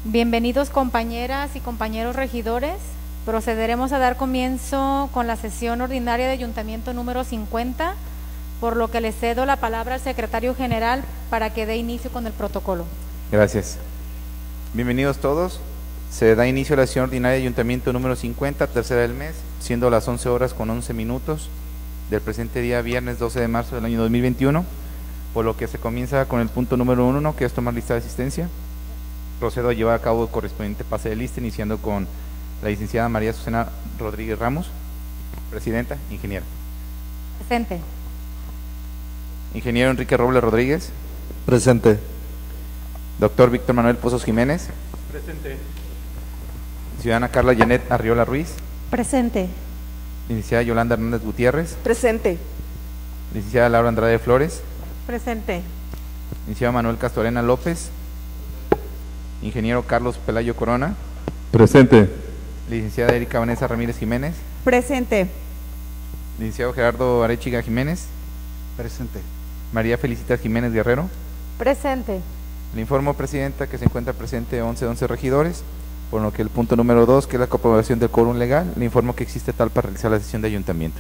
Bienvenidos compañeras y compañeros regidores. Procederemos a dar comienzo con la sesión ordinaria de Ayuntamiento número 50, por lo que le cedo la palabra al secretario general para que dé inicio con el protocolo. Gracias. Bienvenidos todos. Se da inicio a la sesión ordinaria de Ayuntamiento número 50, tercera del mes, siendo las 11 horas con 11 minutos del presente día, viernes 12 de marzo del año 2021, por lo que se comienza con el punto número 1, que es tomar lista de asistencia. Procedo a llevar a cabo el correspondiente pase de lista, iniciando con la licenciada María Susana Rodríguez Ramos, presidenta. Ingeniera. Presente. Ingeniero Enrique Robles Rodríguez. Presente. Doctor Víctor Manuel Pozos Jiménez. Presente. Ciudadana Carla Janet Arriola Ruiz. Presente. Licenciada Yolanda Hernández Gutiérrez. Presente. Licenciada Laura Andrade Flores. Presente. Licenciado Manuel Castorena López. Ingeniero Carlos Pelayo Corona. Presente. Licenciada Erika Vanessa Ramírez Jiménez. Presente. Licenciado Gerardo Arechiga Jiménez. Presente. María Felicitas Jiménez Guerrero. Presente. Le informo, presidenta, que se encuentra presente 11 regidores, por lo que el punto número 2, que es la comprobación del quórum legal, le informo que existe tal para realizar la sesión de ayuntamiento.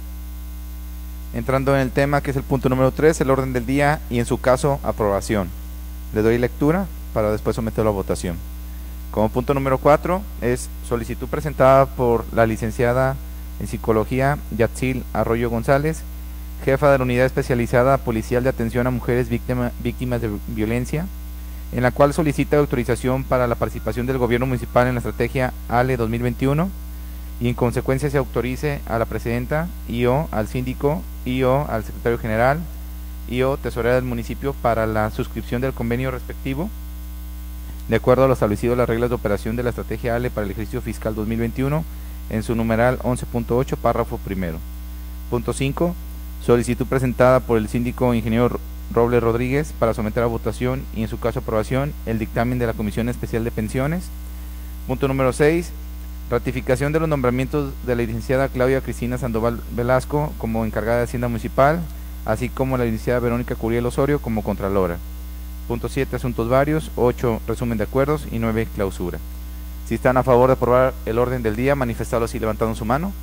Entrando en el tema, que es el punto número 3, el orden del día y en su caso, aprobación. Le doy lectura para después someterlo a votación. Como punto número 4 es solicitud presentada por la licenciada en Psicología Yatzil Arroyo González, jefa de la Unidad Especializada Policial de Atención a Mujeres Víctimas de Violencia, en la cual solicita autorización para la participación del gobierno municipal en la estrategia ALE 2021 y en consecuencia se autorice a la presidenta y o al síndico y o al secretario general y o tesorera del municipio para la suscripción del convenio respectivo de acuerdo a lo establecido en las reglas de operación de la estrategia ALE para el ejercicio fiscal 2021 en su numeral 11.8, párrafo primero. Punto 5. Solicitud presentada por el síndico ingeniero Robles Rodríguez para someter a votación y en su caso aprobación el dictamen de la Comisión Especial de Pensiones. Punto número 6. Ratificación de los nombramientos de la licenciada Claudia Cristina Sandoval Velasco como encargada de Hacienda Municipal, así como la licenciada Verónica Curiel Osorio como contralora. Punto 7. Asuntos varios. 8. Resumen de acuerdos y 9. Clausura. Si están a favor de aprobar el orden del día, manifestarlo así levantando su mano.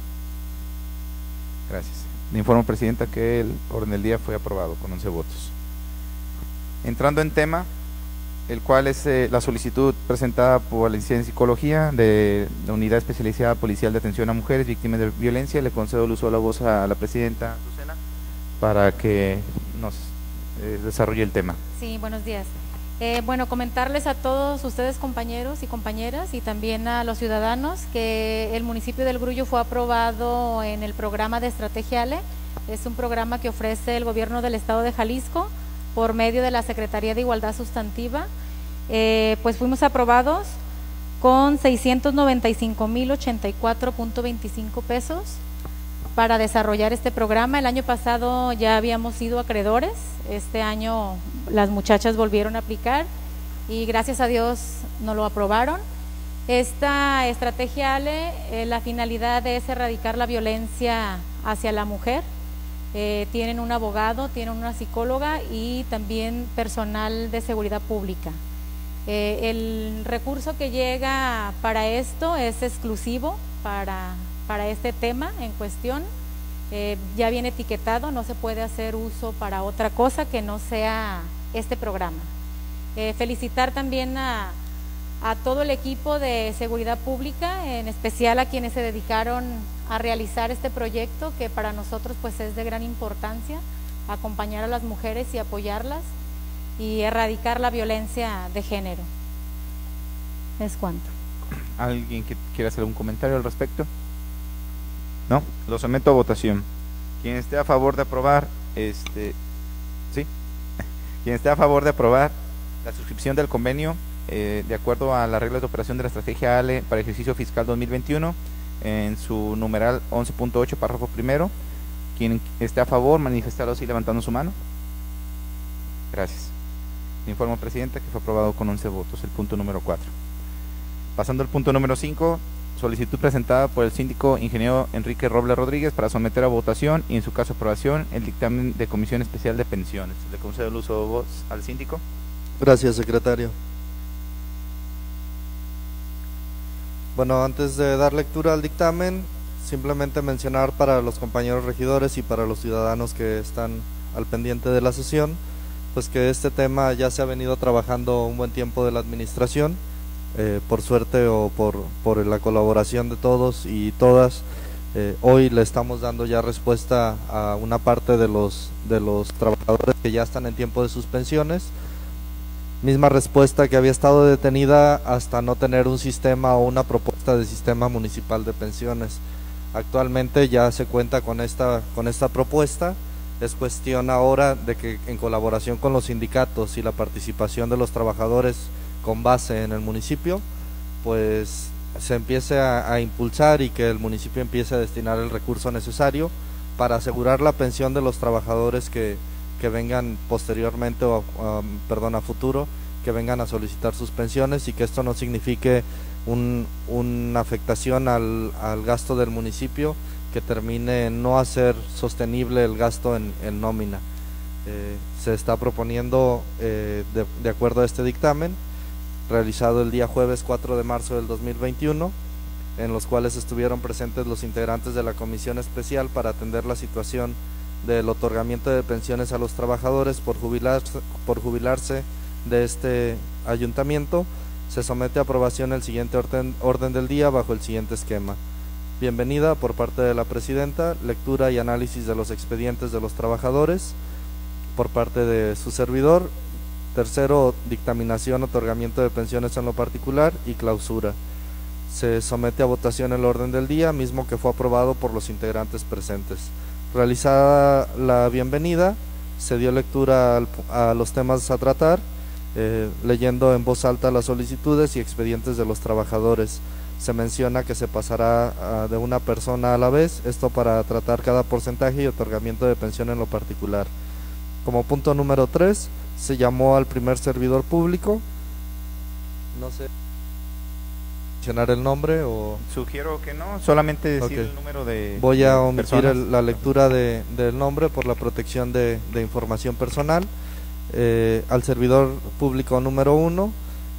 Gracias. Le informo, presidenta, que el orden del día fue aprobado con 11 votos. Entrando en tema, el cual es la solicitud presentada por la licenciada en Psicología de la Unidad Especializada Policial de Atención a Mujeres Víctimas de Violencia. Le concedo el uso de la voz a la presidenta Lucena para que nos desarrolle el tema. Sí, buenos días. Bueno, comentarles a todos ustedes, compañeros y compañeras, y también a los ciudadanos, que el municipio del Grullo fue aprobado en el programa de Estrategia ALE. Es un programa que ofrece el gobierno del estado de Jalisco por medio de la Secretaría de Igualdad Sustantiva. Pues fuimos aprobados con 695,084.25 pesos para desarrollar este programa. El año pasado ya habíamos sido acreedores, este año las muchachas volvieron a aplicar y gracias a Dios nos lo aprobaron. Esta estrategia ALE, la finalidad es erradicar la violencia hacia la mujer. Tienen un abogado, tienen una psicóloga y también personal de seguridad pública. El recurso que llega para esto es exclusivo para este tema en cuestión. Ya viene etiquetado, no se puede hacer uso para otra cosa que no sea este programa. Felicitar también a todo el equipo de seguridad pública, en especial a quienes se dedicaron a realizar este proyecto, que para nosotros pues es de gran importancia, acompañar a las mujeres y apoyarlas y erradicar la violencia de género. ¿Es cuanto? ¿Alguien que quiera hacer un comentario al respecto? No, lo someto a votación. Quien esté a favor de aprobar, ¿sí? Quien esté a favor de aprobar la suscripción del convenio de acuerdo a las reglas de operación de la estrategia ALE para el ejercicio fiscal 2021 en su numeral 11.8, párrafo primero. Quien esté a favor, manifestarlo así levantando su mano. Gracias. Le informo, presidenta, que fue aprobado con 11 votos el punto número 4. Pasando al punto número 5, solicitud presentada por el síndico ingeniero Enrique Robles Rodríguez para someter a votación y en su caso aprobación el dictamen de Comisión Especial de Pensiones. Le concedo el uso de voz al síndico. Gracias, secretario. Bueno, antes de dar lectura al dictamen, simplemente mencionar para los compañeros regidores y para los ciudadanos que están al pendiente de la sesión, pues que este tema ya se ha venido trabajando un buen tiempo de la administración, por suerte o por la colaboración de todos y todas. Hoy le estamos dando ya respuesta a una parte de los trabajadores que ya están en tiempo de suspensiones, misma respuesta que había estado detenida hasta no tener un sistema o una propuesta de sistema municipal de pensiones. Actualmente ya se cuenta con esta propuesta. Es cuestión ahora de que en colaboración con los sindicatos y la participación de los trabajadores con base en el municipio, pues se empiece a impulsar y que el municipio empiece a destinar el recurso necesario para asegurar la pensión de los trabajadores que vengan posteriormente o a futuro, que vengan a solicitar sus pensiones, y que esto no signifique una afectación al gasto del municipio, que termine en no hacer sostenible el gasto en nómina. Se está proponiendo, de acuerdo a este dictamen, realizado el día jueves 4 de marzo del 2021, en los cuales estuvieron presentes los integrantes de la comisión especial para atender la situación del otorgamiento de pensiones a los trabajadores por jubilarse de este ayuntamiento. Se somete a aprobación el siguiente orden del día bajo el siguiente esquema. Bienvenida por parte de la presidenta, lectura y análisis de los expedientes de los trabajadores por parte de su servidor. Tercero, dictaminación, otorgamiento de pensiones en lo particular y clausura. Se somete a votación el orden del día, mismo que fue aprobado por los integrantes presentes. Realizada la bienvenida, se dio lectura a los temas a tratar, leyendo en voz alta las solicitudes y expedientes de los trabajadores. Se menciona que se pasará de una persona a la vez, esto para tratar cada porcentaje y otorgamiento de pensión en lo particular. Como punto número 3, se llamó al primer servidor público. No sé mencionar el nombre o... Sugiero que no, solamente decir el número de... Voy a omitir la lectura del nombre por la protección de información personal. Al servidor público número 1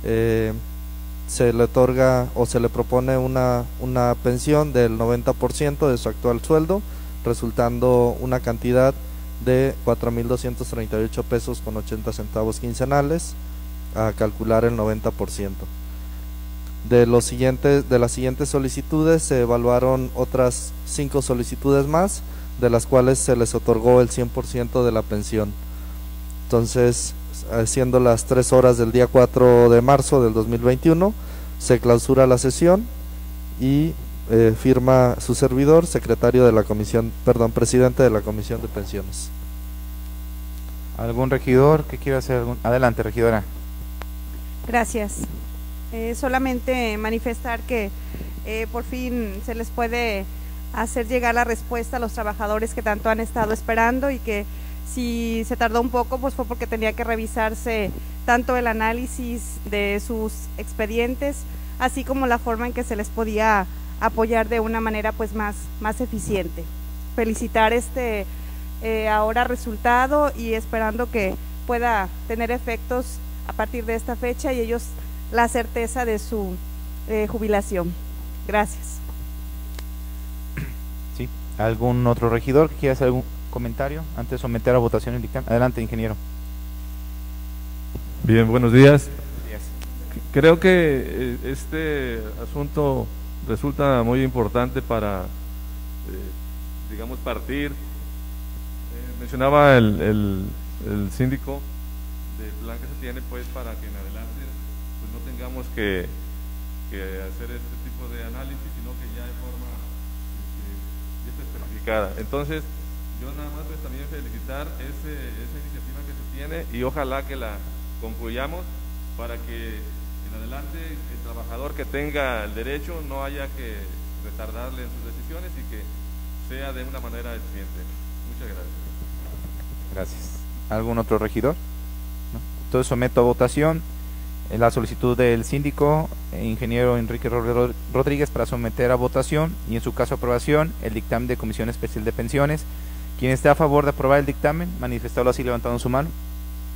se le otorga o se le propone una pensión del 90% de su actual sueldo, resultando una cantidad de 4,238 pesos con 80 centavos quincenales, a calcular el 90%. De las siguientes solicitudes se evaluaron otras 5 solicitudes más, de las cuales se les otorgó el 100% de la pensión. Entonces, siendo las 3 horas del día 4 de marzo del 2021, se clausura la sesión y firma su servidor, secretario de la comisión, presidente de la comisión de pensiones. ¿Algún regidor que quiera hacer algún? Adelante, regidora. Gracias. Solamente manifestar que por fin se les puede hacer llegar la respuesta a los trabajadores que tanto han estado esperando, y que si se tardó un poco pues fue porque tenía que revisarse tanto el análisis de sus expedientes, así como la forma en que se les podía apoyar de una manera pues más eficiente. Felicitar ahora resultado y esperando que pueda tener efectos a partir de esta fecha y ellos la certeza de su jubilación. Gracias. Sí. ¿Algún otro regidor que quiera hacer algún comentario antes de someter a votación el dictamen? Adelante, ingeniero. Bien, buenos días. Buenos días. Creo que este asunto resulta muy importante para, digamos, partir. Mencionaba el síndico del plan que se tiene, pues, para que en adelante pues no tengamos que hacer este tipo de análisis, sino que ya de forma ya está especificada. Entonces, yo nada más pues también felicitar esa iniciativa que se tiene y ojalá que la concluyamos para que en adelante el trabajador que tenga el derecho no haya que retardarle en sus decisiones y que sea de una manera eficiente. Muchas gracias. Gracias. ¿Algún otro regidor? ¿No? Entonces someto a votación la solicitud del síndico, ingeniero Enrique Rodríguez, para someter a votación y en su caso aprobación el dictamen de Comisión Especial de Pensiones. Quien esté a favor de aprobar el dictamen, manifestarlo así levantando su mano.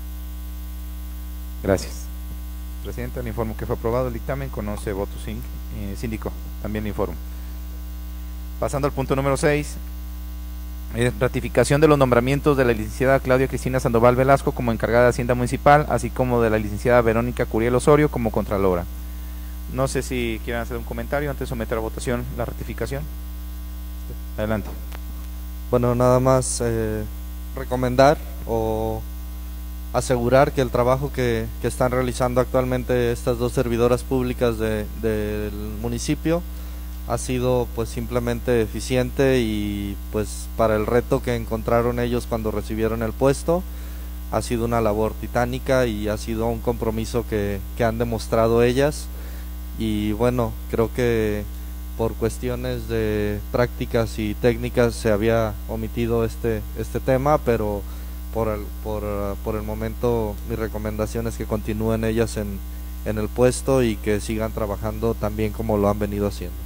Gracias. Presidente, le informo que fue aprobado el dictamen con 11 votos Síndico, también le informo. Pasando al punto número 6, ratificación de los nombramientos de la licenciada Claudia Cristina Sandoval Velasco como encargada de Hacienda Municipal, así como de la licenciada Verónica Curiel Osorio como contralora. No sé si quieren hacer un comentario antes de someter a votación la ratificación. Adelante. Bueno, nada más recomendar o asegurar que el trabajo que están realizando actualmente estas dos servidoras públicas del municipio ha sido pues simplemente eficiente, y pues para el reto que encontraron ellos cuando recibieron el puesto ha sido una labor titánica y ha sido un compromiso que han demostrado ellas. Y bueno, creo que por cuestiones de prácticas y técnicas se había omitido este tema, pero por el momento mi recomendación es que continúen ellas en el puesto y que sigan trabajando tan bien como lo han venido haciendo.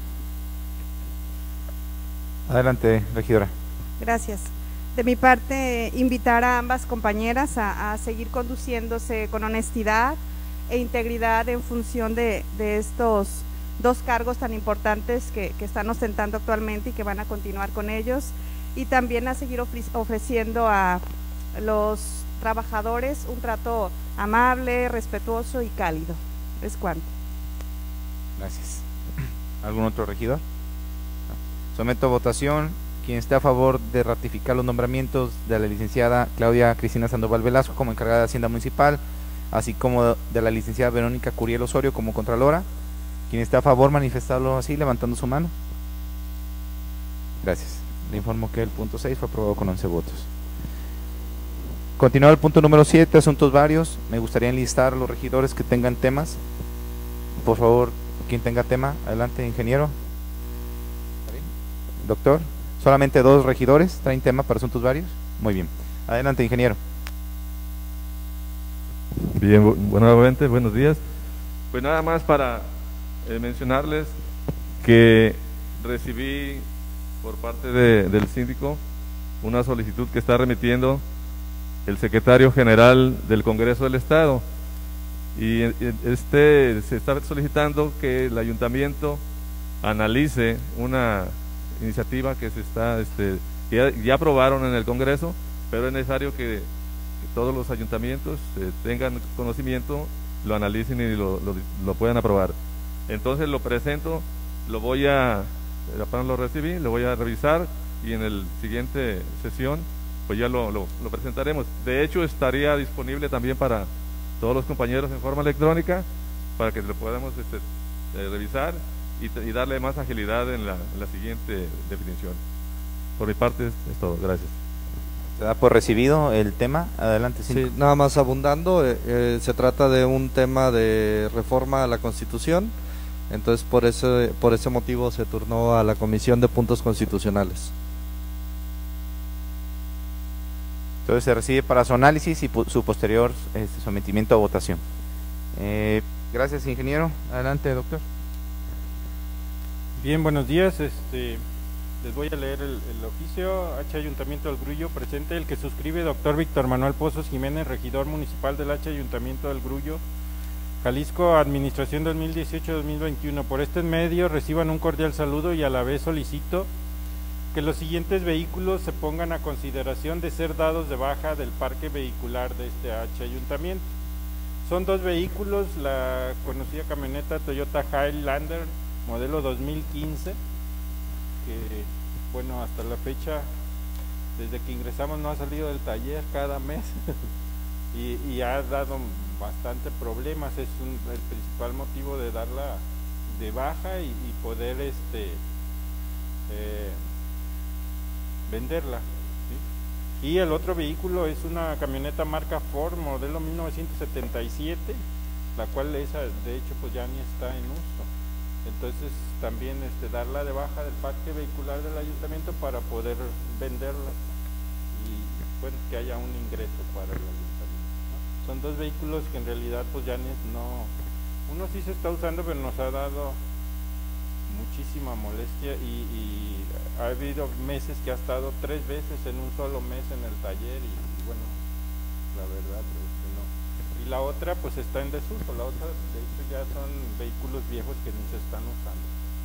Adelante, regidora. Gracias. De mi parte, invitar a ambas compañeras a seguir conduciéndose con honestidad e integridad en función de estos dos cargos tan importantes que están ostentando actualmente y que van a continuar con ellos, y también a seguir ofreciendo a los trabajadores un trato amable, respetuoso y cálido. Es cuanto. Gracias. ¿Algún otro regidor? Someto a votación. Quien esté a favor de ratificar los nombramientos de la licenciada Claudia Cristina Sandoval Velasco como encargada de Hacienda Municipal, así como de la licenciada Verónica Curiel Osorio como contralora. Quien esté a favor, manifestarlo así, levantando su mano. Gracias. Le informo que el punto 6 fue aprobado con 11 votos. Continuando el punto número 7, asuntos varios. Me gustaría enlistar a los regidores que tengan temas. Por favor, quien tenga tema, adelante, ingeniero. Doctor, solamente 2 regidores traen tema para asuntos varios. Muy bien. Adelante, ingeniero. Bien, nuevamente, buenos días. Pues nada más para mencionarles que recibí por parte del síndico una solicitud que está remitiendo el secretario general del Congreso del Estado, y se está solicitando que el ayuntamiento analice una iniciativa que que ya aprobaron en el Congreso, pero es necesario que todos los ayuntamientos tengan conocimiento, lo analicen y lo puedan aprobar. Entonces lo presento, apenas lo recibí, lo voy a revisar, y en el siguiente sesión pues ya lo presentaremos. De hecho, estaría disponible también para todos los compañeros en forma electrónica, para que lo podamos revisar y darle más agilidad en la siguiente definición. Por mi parte es todo, gracias. Se da por recibido el tema. Adelante, sí, nada más abundando, se trata de un tema de reforma a la Constitución, entonces por ese motivo se turnó a la Comisión de Puntos Constitucionales. Entonces se recibe para su análisis y su posterior sometimiento a votación. Gracias, ingeniero. Adelante, doctor. Bien, buenos días. Les voy a leer el oficio. H. Ayuntamiento del Grullo, presente el que suscribe doctor Víctor Manuel Pozos Jiménez, regidor municipal del H. Ayuntamiento del Grullo, Jalisco, administración 2018-2021. Por este medio reciban un cordial saludo y a la vez solicito que los siguientes vehículos se pongan a consideración de ser dados de baja del parque vehicular de este H. Ayuntamiento. Son 2 vehículos, la conocida camioneta Toyota Highlander modelo 2015, que bueno, hasta la fecha, desde que ingresamos no ha salido del taller cada mes y ha dado bastante problemas. Es el principal motivo de darla de baja y poder venderla, ¿sí? Y el otro vehículo es una camioneta marca Ford modelo 1977, la cual esa de hecho pues ya ni está en uso. Entonces también darla de baja del parque vehicular del ayuntamiento para poder venderla y bueno, que haya un ingreso para el ayuntamiento, ¿no? Son 2 vehículos que en realidad pues ya uno sí se está usando, pero nos ha dado muchísima molestia y ha habido meses que ha estado 3 veces en un solo mes en el taller y bueno, la verdad Y la otra pues está en desuso, la otra de hecho ya son vehículos viejos que ni se están usando.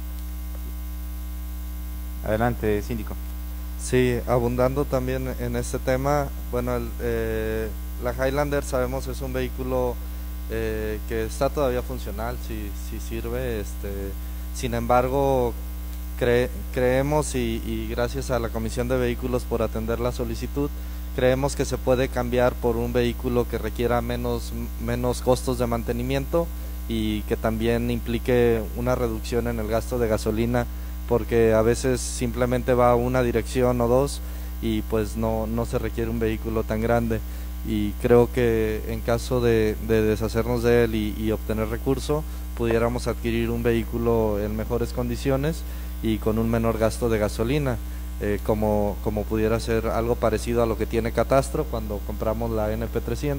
Adelante, síndico. Sí, abundando también en este tema, bueno, la Highlander sabemos es un vehículo que está todavía funcional, si sirve, sin embargo creemos y gracias a la Comisión de Vehículos por atender la solicitud, creemos que se puede cambiar por un vehículo que requiera menos costos de mantenimiento y que también implique una reducción en el gasto de gasolina, porque a veces simplemente va a una dirección o dos y pues no se requiere un vehículo tan grande, y creo que en caso de deshacernos de él y obtener recurso, pudiéramos adquirir un vehículo en mejores condiciones y con un menor gasto de gasolina, como pudiera ser algo parecido a lo que tiene Catastro cuando compramos la NP300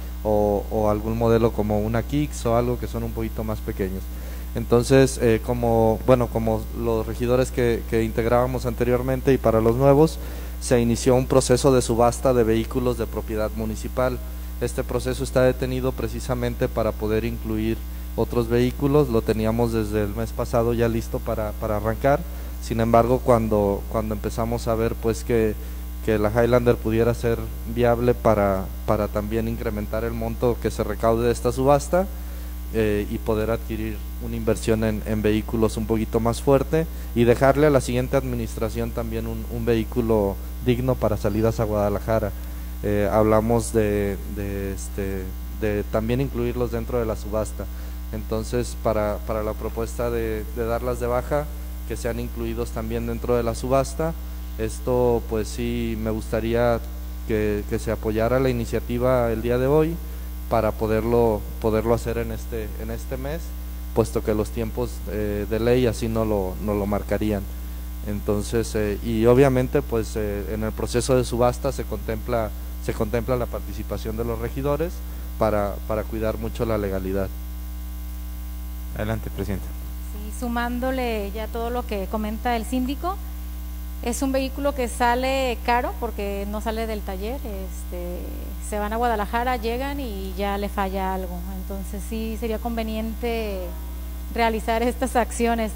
o algún modelo como una Kicks o algo que son un poquito más pequeños. Entonces, como los regidores que integrábamos anteriormente y para los nuevos, se inició un proceso de subasta de vehículos de propiedad municipal. Este proceso está detenido precisamente para poder incluir otros vehículos, lo teníamos desde el mes pasado ya listo para arrancar. Sin embargo, cuando empezamos a ver pues que la Highlander pudiera ser viable para también incrementar el monto que se recaude de esta subasta, y poder adquirir una inversión en vehículos un poquito más fuerte y dejarle a la siguiente administración también un vehículo digno para salidas a Guadalajara. Hablamos de también incluirlos dentro de la subasta. Entonces, para la propuesta de darlas de baja, que sean incluidos también dentro de la subasta, esto pues sí me gustaría que se apoyara la iniciativa el día de hoy, para poderlo hacer en este mes, puesto que los tiempos de ley así no lo marcarían. Entonces, y obviamente pues en el proceso de subasta se contempla la participación de los regidores para cuidar mucho la legalidad. Adelante, presidenta. Sí, sumándole ya todo lo que comenta el síndico, es un vehículo que sale caro porque no sale del taller, se van a Guadalajara, llegan y ya le falla algo, entonces sí sería conveniente realizar estas acciones.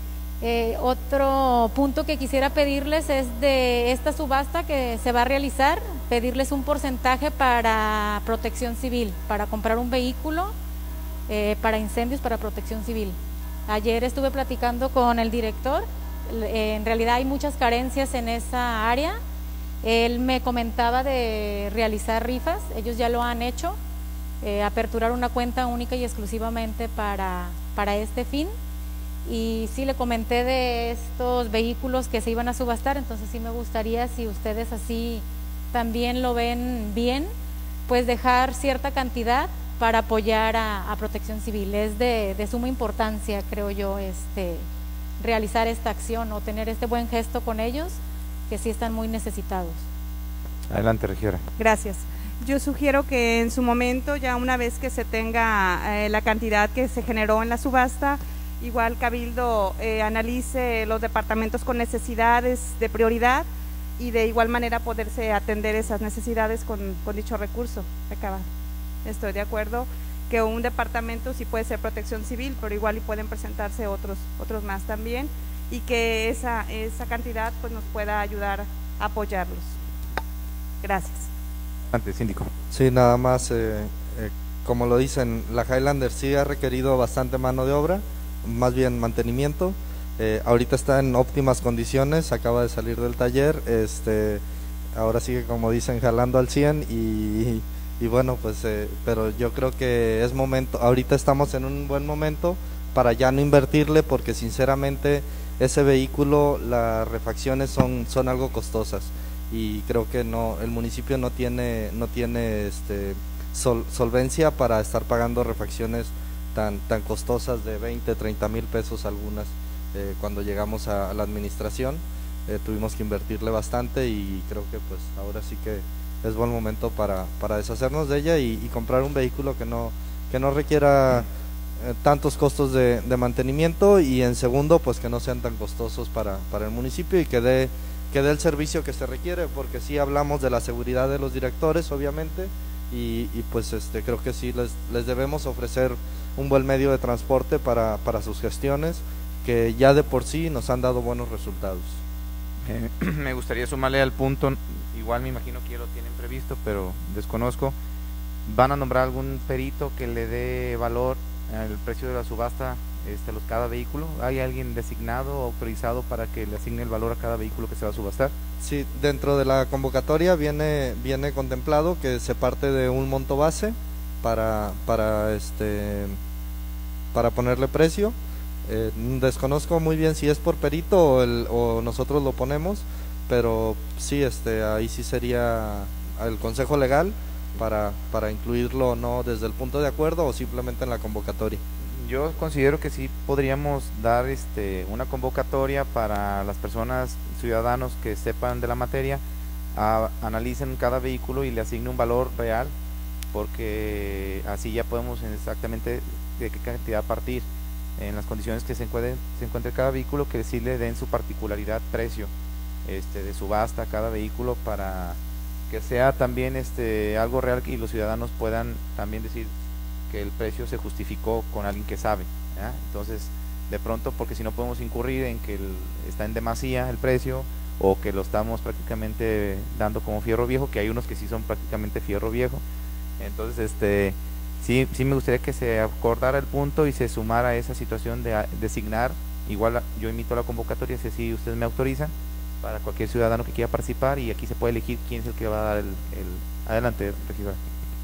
Otro punto que quisiera pedirles es de esta subasta que se va a realizar, pedirles un porcentaje para protección civil, para comprar un vehículo para incendios, para protección civil. Ayer estuve platicando con el director. En realidad hay muchas carencias en esa área. Él me comentaba de realizar rifas, ellos ya lo han hecho, aperturar una cuenta única y exclusivamente para este fin, y sí le comenté de estos vehículos que se iban a subastar, entonces sí me gustaría, si ustedes así también lo ven bien, pues dejar cierta cantidad para apoyar a Protección Civil. Es de suma importancia, creo yo, realizar esta acción o tener este buen gesto con ellos, que sí están muy necesitados. Adelante, regidora. Gracias. Yo sugiero que en su momento, ya una vez que se tenga la cantidad que se generó en la subasta, igual Cabildo analice los departamentos con necesidades de prioridad y de igual manera poderse atender esas necesidades con dicho recurso. Estoy de acuerdo que un departamento sí puede ser Protección Civil, pero igual y pueden presentarse otros más también, y que esa cantidad pues nos pueda ayudar a apoyarlos. Gracias. Antes, síndico. Sí, nada más, como lo dicen, la Highlander sí ha requerido bastante mano de obra, más bien mantenimiento. Ahorita está en óptimas condiciones, acaba de salir del taller, ahora sigue, como dicen, jalando al 100 y bueno, pues pero yo creo que es momento, ahorita estamos en un buen momento para ya no invertirle, porque sinceramente ese vehículo, las refacciones son algo costosas, y creo que el municipio no tiene solvencia para estar pagando refacciones tan costosas de 20, 30 mil pesos algunas. Cuando llegamos a la administración tuvimos que invertirle bastante, y creo que pues ahora sí que es buen momento para deshacernos de ella y comprar un vehículo que no requiera tantos costos de mantenimiento, y en segundo pues que no sean tan costosos para el municipio, y que dé el servicio que se requiere, porque sí hablamos de la seguridad de los directores obviamente, y pues creo que sí les debemos ofrecer un buen medio de transporte para sus gestiones, que ya de por sí nos han dado buenos resultados. Me gustaría sumarle al punto, igual me imagino que ya lo tienen previsto, pero desconozco. ¿Van a nombrar algún perito que le dé valor al precio de la subasta a cada vehículo? ¿Hay alguien designado o autorizado para que le asigne el valor a cada vehículo que se va a subastar? Sí, dentro de la convocatoria viene contemplado que se parte de un monto base para ponerle precio. Desconozco muy bien si es por perito o nosotros lo ponemos, pero sí, ahí sí sería el consejo legal para incluirlo o no desde el punto de acuerdo o simplemente en la convocatoria. Yo considero que sí podríamos dar una convocatoria para las personas, ciudadanos que sepan de la materia, analicen cada vehículo y le asigne un valor real, porque así ya podemos exactamente de qué cantidad partir en las condiciones que se encuentre cada vehículo, que sí le den su particularidad precio de subasta a cada vehículo, para que sea también algo real y los ciudadanos puedan también decir que el precio se justificó con alguien que sabe, ¿ya? Entonces, de pronto, porque si no podemos incurrir en que está en demasía el precio, o que lo estamos prácticamente dando como fierro viejo, que hay unos que sí son prácticamente fierro viejo. Entonces, sí me gustaría que se acordara el punto y se sumara a esa situación de designar. Igual yo invito a la convocatoria, si así ustedes me autorizan, para cualquier ciudadano que quiera participar, y aquí se puede elegir quién es el que va a dar adelante, regidora.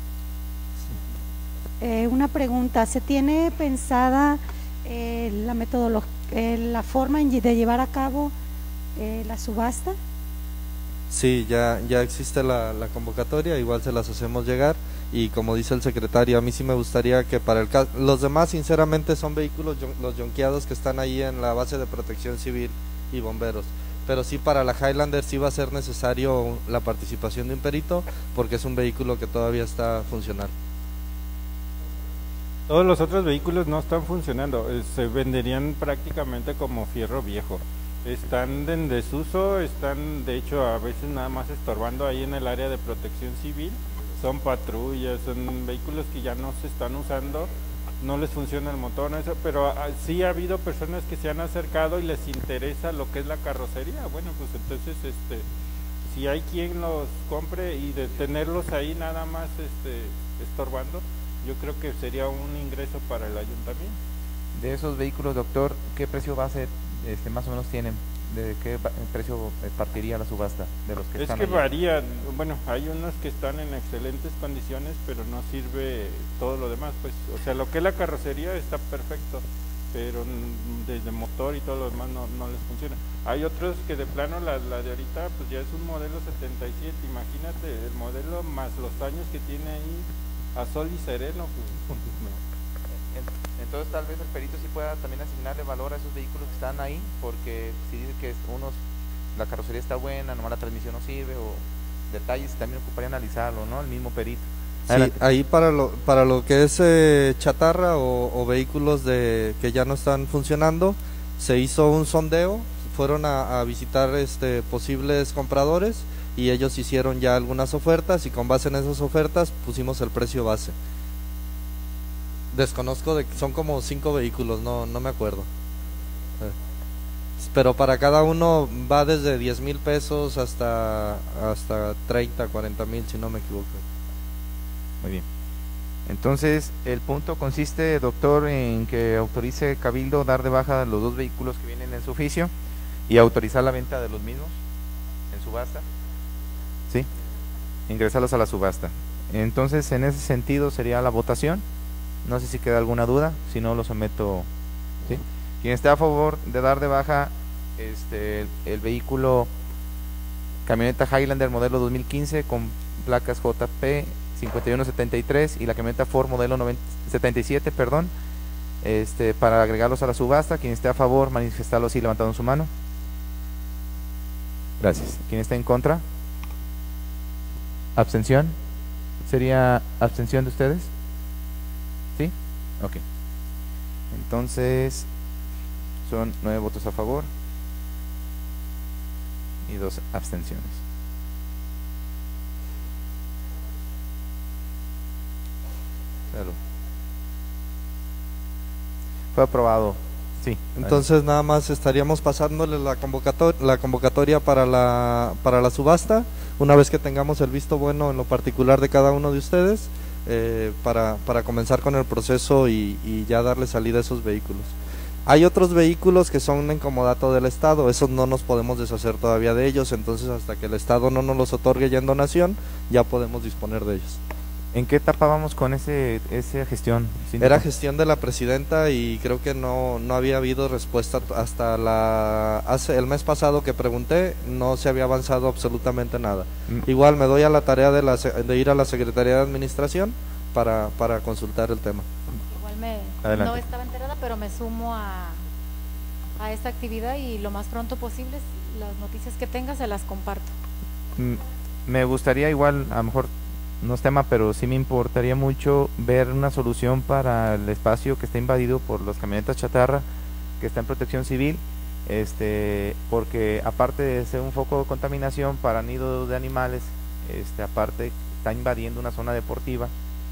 Una pregunta, ¿se tiene pensada la metodología, la forma de llevar a cabo la subasta? Sí, ya existe la convocatoria, igual se las hacemos llegar, y como dice el secretario, a mí sí me gustaría que para los demás sinceramente son vehículos los yonqueados que están ahí en la base de protección civil y bomberos, pero sí para la Highlander sí va a ser necesario la participación de un perito, porque es un vehículo que todavía está funcional. Todos los otros vehículos no están funcionando, se venderían prácticamente como fierro viejo. Están en desuso, están de hecho a veces nada más estorbando ahí en el área de protección civil. Son patrullas, son vehículos que ya no se están usando, no les funciona el motor, no eso, pero sí ha habido personas que se han acercado y les interesa lo que es la carrocería. Bueno, pues entonces si hay quien los compre, y de tenerlos ahí nada más estorbando, yo creo que sería un ingreso para el ayuntamiento. De esos vehículos, doctor, ¿qué precio base más o menos tienen? ¿De qué precio partiría la subasta de los que están? Es que varían, bueno, hay unos que están en excelentes condiciones, pero no sirve todo lo demás, pues, o sea, lo que es la carrocería está perfecto, pero desde motor y todo lo demás no les funciona. Hay otros que de plano, la de ahorita, pues ya es un modelo 77, imagínate el modelo más los años que tiene ahí a sol y sereno, pues no. Entonces tal vez el perito sí pueda también asignarle valor a esos vehículos que están ahí, porque si dice que la carrocería está buena, nomás la transmisión no sirve, o detalles, también ocuparía analizarlo, ¿no? El mismo perito. Sí, ahí para lo que es chatarra o vehículos que ya no están funcionando, se hizo un sondeo, fueron a visitar posibles compradores, y ellos hicieron ya algunas ofertas, y con base en esas ofertas pusimos el precio base. Desconozco, son como 5 vehículos, no me acuerdo, pero para cada uno va desde 10,000 pesos hasta 30, 40,000, si no me equivoco. Muy bien. Entonces, el punto consiste, doctor, en que autorice Cabildo dar de baja los 2 vehículos que vienen en su oficio y autorizar la venta de los mismos en subasta. ¿Sí? Ingresarlos a la subasta. Entonces, en ese sentido sería la votación. No sé si queda alguna duda, si no lo someto. ¿Sí? Quien esté a favor de dar de baja el vehículo camioneta Highlander modelo 2015 con placas JP 5173 y la camioneta Ford modelo 77, perdón, para agregarlos a la subasta, quien esté a favor manifestarlo así levantando su mano. Gracias. ¿Quién está en contra? ¿Abstención? ¿Sería abstención de ustedes? ¿Sí? Ok. Entonces son 9 votos a favor y 2 abstenciones. Salud. Fue aprobado. Sí. Entonces nada más estaríamos pasándole la convocatoria para la subasta, una vez que tengamos el visto bueno en lo particular de cada uno de ustedes, para comenzar con el proceso y ya darle salida a esos vehículos. Hay otros vehículos que son en comodato del Estado, esos no nos podemos deshacer todavía de ellos, entonces hasta que el Estado no nos los otorgue ya en donación, ya podemos disponer de ellos. ¿En qué etapa vamos con esa gestión, síndico? Era gestión de la presidenta y creo que no había habido respuesta hasta el mes pasado que pregunté, no se había avanzado absolutamente nada. Igual me doy a la tarea de ir a la Secretaría de Administración para consultar el tema. Igual no estaba enterada, pero me sumo a esta actividad y lo más pronto posible las noticias que tenga se las comparto. Me gustaría igual, a lo mejor no es tema, pero sí me importaría mucho ver una solución para el espacio que está invadido por las camionetas chatarra, que está en protección civil, porque aparte de ser un foco de contaminación para nidos de animales, aparte está invadiendo una zona deportiva,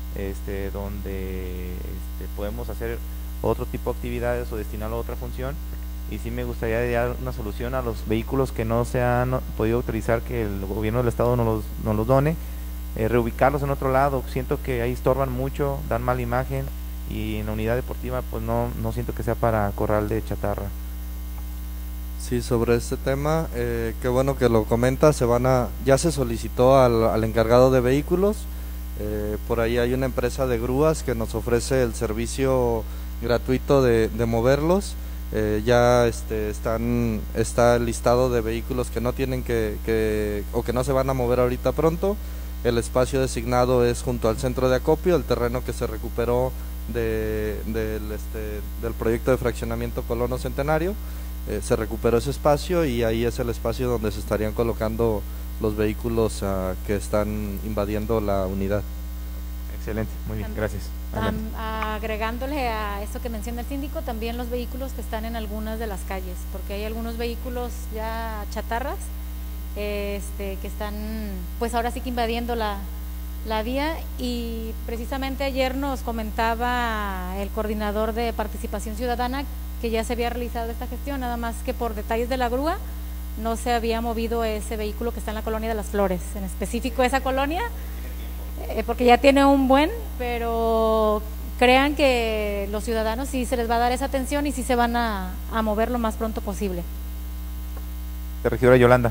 donde podemos hacer otro tipo de actividades o destinarlo a otra función, y sí me gustaría dar una solución a los vehículos que no se han podido utilizar, que el gobierno del estado nos los done, reubicarlos en otro lado. Siento que ahí estorban mucho, dan mala imagen, y en la unidad deportiva pues no siento que sea para corral de chatarra. Sí, sobre este tema, qué bueno que lo comenta, ya se solicitó al encargado de vehículos, por ahí hay una empresa de grúas que nos ofrece el servicio gratuito de moverlos, ya está el listado de vehículos que no tienen o que no se van a mover ahorita pronto. El espacio designado es junto al centro de acopio, el terreno que se recuperó del proyecto de fraccionamiento Colono Centenario, se recuperó ese espacio y ahí es el espacio donde se estarían colocando los vehículos que están invadiendo la unidad. Excelente, muy bien, gracias. Agregándole a eso que menciona el síndico, también los vehículos que están en algunas de las calles, porque hay algunos vehículos ya chatarras que están pues ahora sí que invadiendo la vía, y precisamente ayer nos comentaba el coordinador de participación ciudadana que ya se había realizado esta gestión, nada más que por detalles de la grúa no se había movido ese vehículo que está en la colonia de las Flores, en específico esa colonia, porque ya tiene un buen, pero crean que los ciudadanos sí se les va a dar esa atención y sí se van a mover lo más pronto posible. Regidora Yolanda.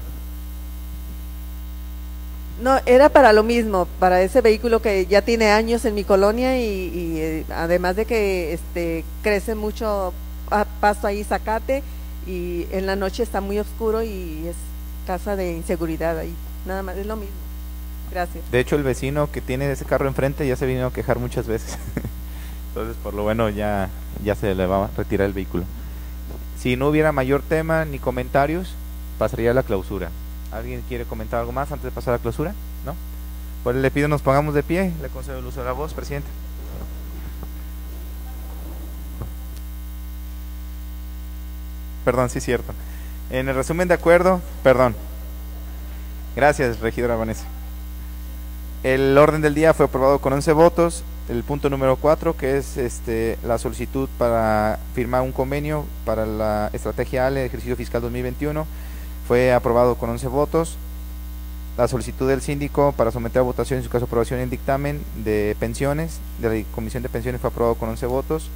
No, era para lo mismo, para ese vehículo que ya tiene años en mi colonia y además de que crece mucho pasto ahí, zacate, y en la noche está muy oscuro y es casa de inseguridad ahí, nada más, es lo mismo. Gracias. De hecho, el vecino que tiene ese carro enfrente ya se vino a quejar muchas veces. Entonces, por lo bueno, ya se le va a retirar el vehículo. Si no hubiera mayor tema ni comentarios, pasaría a la clausura. ¿Alguien quiere comentar algo más antes de pasar a la clausura? ¿No? Pues le pido nos pongamos de pie. Le concedo el uso de la voz, presidente. Perdón, sí, cierto. En el resumen de acuerdo, perdón. Gracias, regidora Vanessa. El orden del día fue aprobado con 11 votos. El punto número 4, que es la solicitud para firmar un convenio para la estrategia ALE de ejercicio fiscal 2021, fue aprobado con 11 votos. La solicitud del síndico para someter a votación, en su caso aprobación en dictamen de pensiones, de la Comisión de Pensiones, fue aprobado con 11 votos.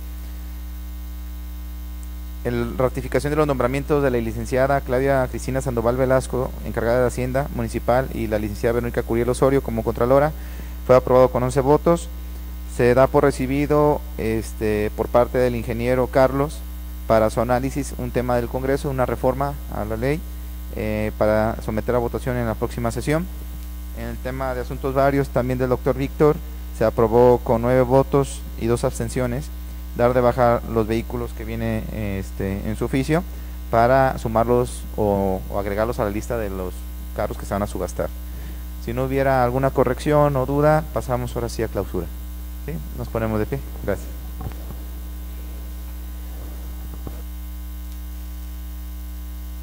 La ratificación de los nombramientos de la licenciada Claudia Cristina Sandoval Velasco, encargada de Hacienda Municipal, y la licenciada Verónica Curiel Osorio como contralora, fue aprobado con 11 votos. Se da por recibido por parte del ingeniero Carlos para su análisis un tema del Congreso, una reforma a la ley, para someter a votación en la próxima sesión. En el tema de asuntos varios, también del doctor Víctor, se aprobó con 9 votos y 2 abstenciones, dar de baja los vehículos que viene en su oficio para sumarlos o agregarlos a la lista de los carros que se van a subastar. Si no hubiera alguna corrección o duda, pasamos ahora sí a clausura. ¿Sí? Nos ponemos de pie. Gracias.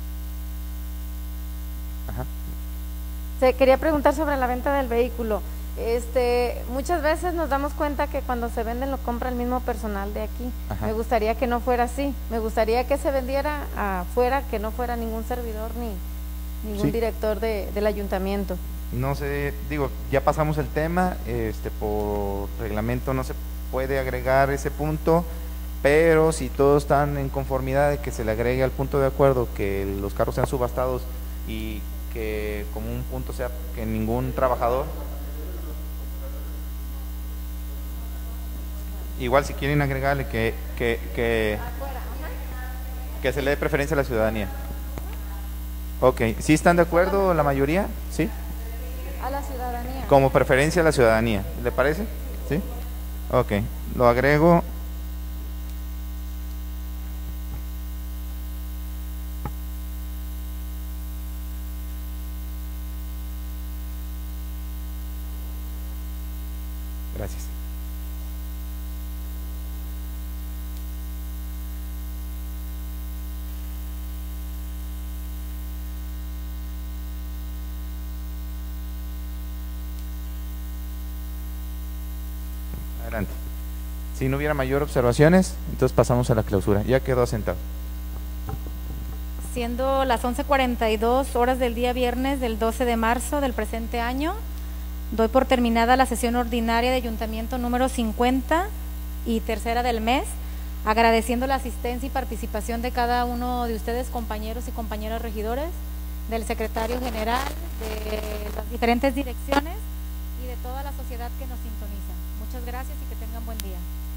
Quería preguntar sobre la venta del vehículo. Muchas veces nos damos cuenta que cuando se venden lo compra el mismo personal de aquí. Ajá. Me gustaría que no fuera así. Me gustaría que se vendiera afuera, que no fuera ningún servidor ni ningún Sí. director del ayuntamiento. No sé, digo, ya pasamos el tema, por reglamento no se puede agregar ese punto, pero si todos están en conformidad de que se le agregue al punto de acuerdo que los carros sean subastados y que como un punto sea que ningún trabajador, igual si quieren agregarle que se le dé preferencia a la ciudadanía. Ok, ¿sí están de acuerdo la mayoría? ¿Sí? A la ciudadanía. Como preferencia a la ciudadanía, ¿le parece? ¿Sí? Ok, lo agrego. Gracias. Adelante. Si no hubiera mayor observaciones, entonces pasamos a la clausura. Ya quedó asentado. Siendo las 11:42 horas del día viernes del 12 de marzo del presente año, doy por terminada la sesión ordinaria de Ayuntamiento número 50 y tercera del mes, agradeciendo la asistencia y participación de cada uno de ustedes, compañeros y compañeras regidores, del secretario general, de las diferentes direcciones y de toda la sociedad que nos sintoniza. Muchas gracias y que tengan buen día.